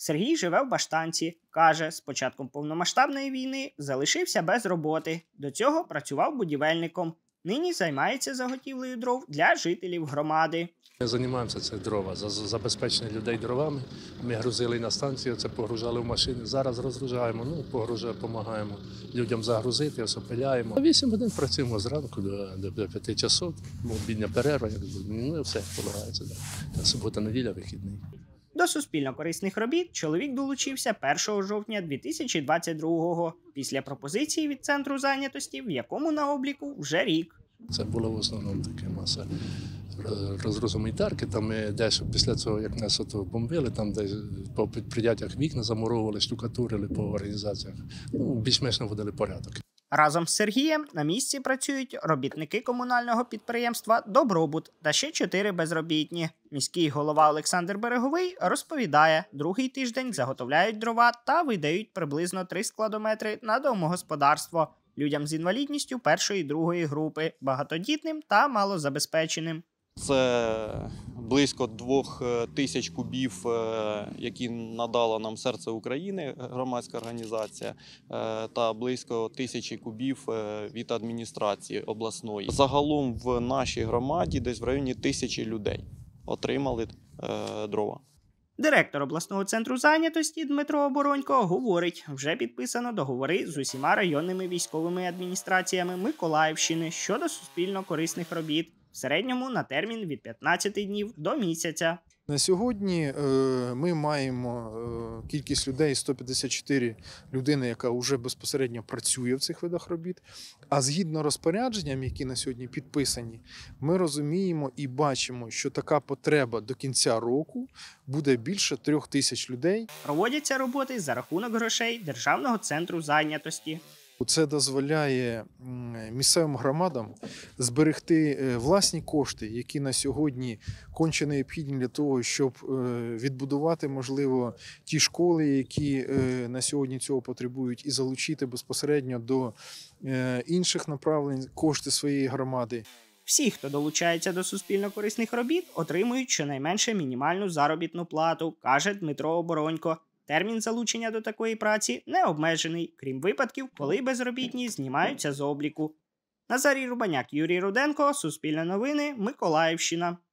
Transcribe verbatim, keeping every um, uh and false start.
Сергій живе в Баштанці. Каже, з початком повномасштабної війни залишився без роботи. До цього працював будівельником. Нині займається заготівлею дров для жителів громади. Ми займаємося це дрова, забезпечення людей дровами. Ми грузили на станцію, це погружали в машини. Зараз розгружаємо, ну, погружаємо, допомагаємо людям загрузити, осопиляємо. Вісім годин працюємо зранку до, до, до п'яти часов, обідня перерва, ну, все полагається. Да. Субота, неділя, вихідний. До суспільно-корисних робіт чоловік долучився першого жовтня дві тисячі двадцять другого, після пропозиції від Центру зайнятості, в якому на обліку вже рік. Це було в основному таке маса розгрузомітарки, там ми десь після цього, як нас ото бомбили, там десь по підприємствах вікна замуровували, штукатурили по організаціях, ну, більш-менш наводили порядок. Разом з Сергієм на місці працюють робітники комунального підприємства «Добробут» та ще чотири безробітні. Міський голова Олександр Береговий розповідає, другий тиждень заготовляють дрова та видають приблизно три складометри на домогосподарство людям з інвалідністю першої і другої групи, багатодітним та малозабезпеченим. Це близько двох тисяч кубів, які надала нам «Серце України», громадська організація, та близько тисячі кубів від адміністрації обласної. Загалом в нашій громаді десь в районі тисячі людей отримали дрова. Директор обласного центру зайнятості Дмитро Оборонько говорить, вже підписано договори з усіма районними військовими адміністраціями Миколаївщини щодо суспільно-корисних робіт, в середньому на термін від п'ятнадцяти днів до місяця. На сьогодні е, ми маємо е, кількість людей сто п'ятдесят чотири людини, яка вже безпосередньо працює в цих видах робіт. А згідно розпорядженням, які на сьогодні підписані, ми розуміємо і бачимо, що така потреба до кінця року буде більше трьох тисяч людей. Проводяться роботи за рахунок грошей Державного центру зайнятості. Це дозволяє місцевим громадам зберегти власні кошти, які на сьогодні конче необхідні для того, щоб відбудувати, можливо, ті школи, які на сьогодні цього потребують, і залучити безпосередньо до інших направлень кошти своєї громади. Всі, хто долучається до суспільно-корисних робіт, отримують щонайменше мінімальну заробітну плату, каже Дмитро Оборонько. Термін залучення до такої праці не обмежений, крім випадків, коли безробітні знімаються з обліку. Назарій Рубаняк, Юрій Руденко, Суспільне новини, Миколаївщина.